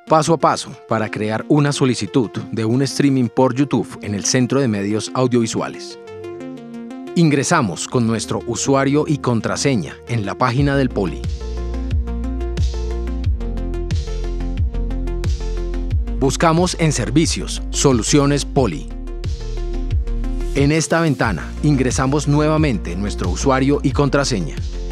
Paso a paso para crear una solicitud de un streaming por YouTube en el Centro de Medios Audiovisuales. Ingresamos con nuestro usuario y contraseña en la página del Poli. Buscamos en Servicios, Soluciones Poli. En esta ventana ingresamos nuevamente nuestro usuario y contraseña.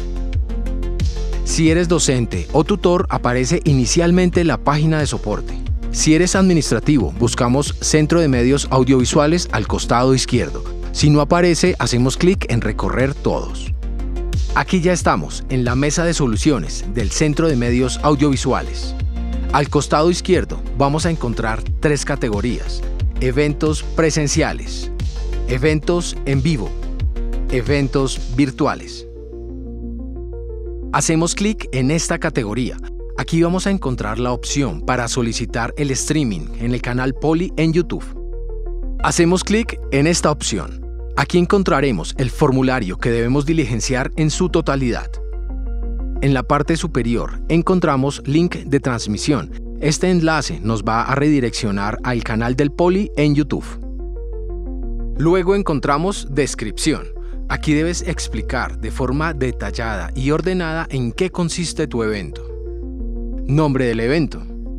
Si eres docente o tutor, aparece inicialmente la página de soporte. Si eres administrativo, buscamos Centro de Medios Audiovisuales al costado izquierdo. Si no aparece, hacemos clic en Recorrer todos. Aquí ya estamos, en la mesa de soluciones del Centro de Medios Audiovisuales. Al costado izquierdo vamos a encontrar 3 categorías: eventos presenciales, eventos en vivo, eventos virtuales. Hacemos clic en esta categoría. Aquí vamos a encontrar la opción para solicitar el streaming en el canal Poli en YouTube. Hacemos clic en esta opción. Aquí encontraremos el formulario que debemos diligenciar en su totalidad. En la parte superior encontramos link de transmisión. Este enlace nos va a redireccionar al canal del Poli en YouTube. Luego encontramos descripción. Aquí debes explicar de forma detallada y ordenada en qué consiste tu evento. Nombre del evento.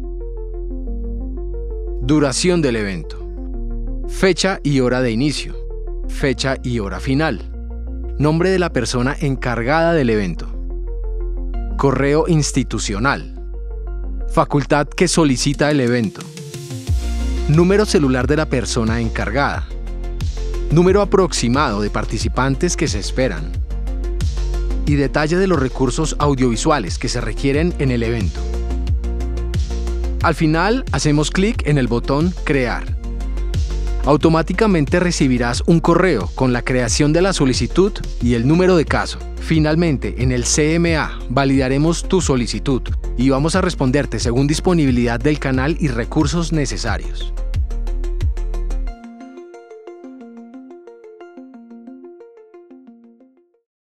Duración del evento. Fecha y hora de inicio. Fecha y hora final. Nombre de la persona encargada del evento. Correo institucional. Facultad que solicita el evento. Número celular de la persona encargada. Número aproximado de participantes que se esperan. Y detalle de los recursos audiovisuales que se requieren en el evento. Al final, hacemos clic en el botón Crear. Automáticamente recibirás un correo con la creación de la solicitud y el número de caso. Finalmente, en el CMA validaremos tu solicitud y vamos a responderte según disponibilidad del canal y recursos necesarios.